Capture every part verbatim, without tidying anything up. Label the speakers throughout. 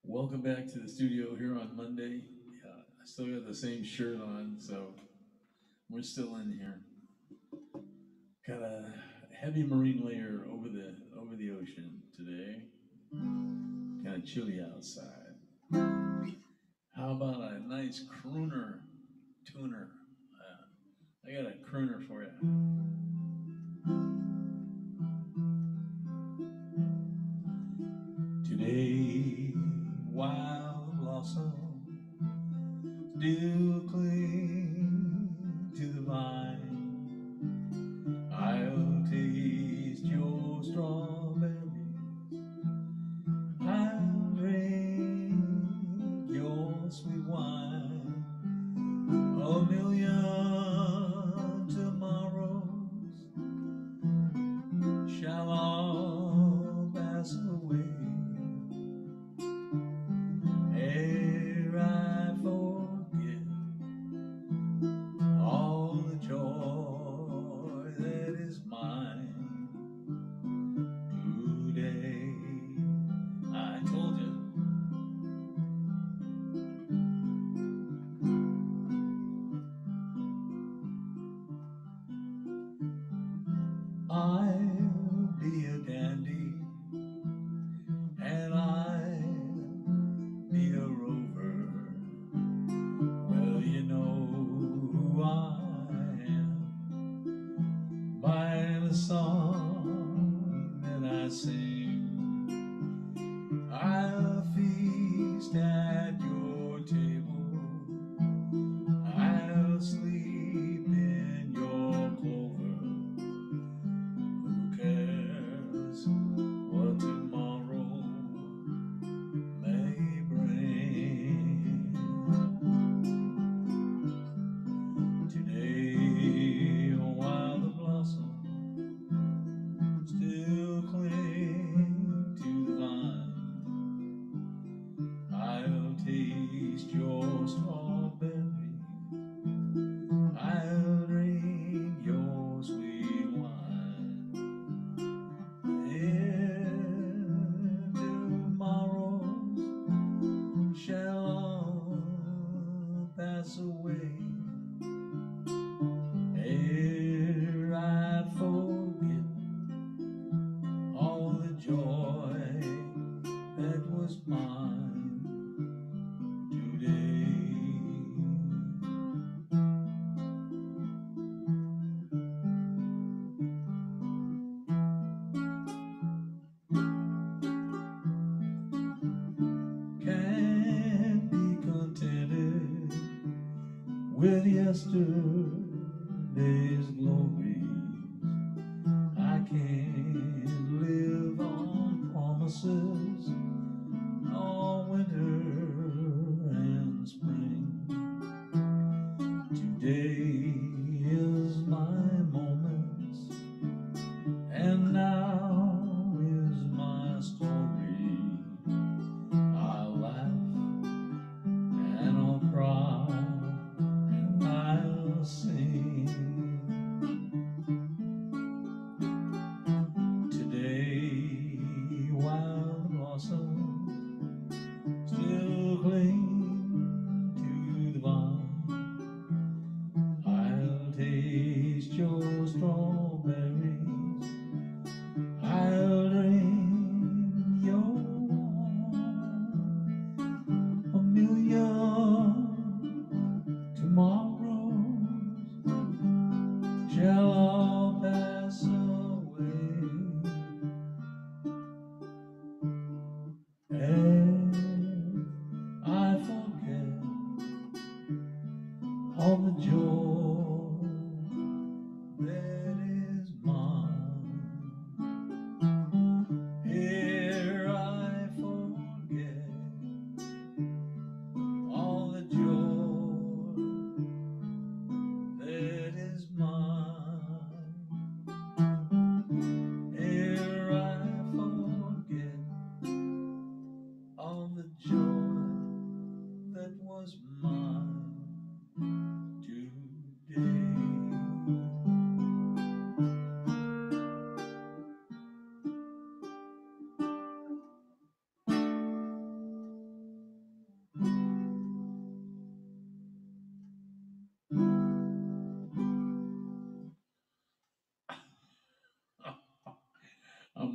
Speaker 1: Welcome back to the studio here on Monday. Uh, I still got the same shirt on, so we're still in here. Got a heavy marine layer over the over the ocean today. Kind of chilly outside. How about a nice crooner tuner? Uh, I got a crooner for you. Today, wild blossom still cling to the vine. I'll taste your strawberries. I'll drink your sweet wine. A million tomorrows shall all pass away ere I forget all the joy that is mine today. I told you. I'll be a dandy, and I'll be a rover. Well, you know who I am by the song that I sing. I'll feast at your table. I'll sleep in your clover. Who cares what tomorrow may bring? Today, while the blossoms still cling to the vine, I'll taste your strawberry. I'll drink your sweet wine. And tomorrows shall all pass away ere I forget all the joy that was mine today. Can't be contented with yesterday's glories. I can't live on promises all winter and spring. Today is my moment, and now is my story. I'll laugh and I'll cry and I'll sing.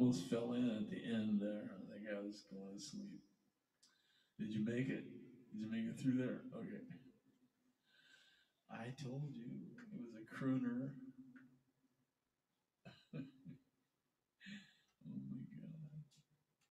Speaker 1: almost fell in at the end there. I think I was going to sleep. Did you make it? Did you make it through there? Okay. I told you it was a crooner.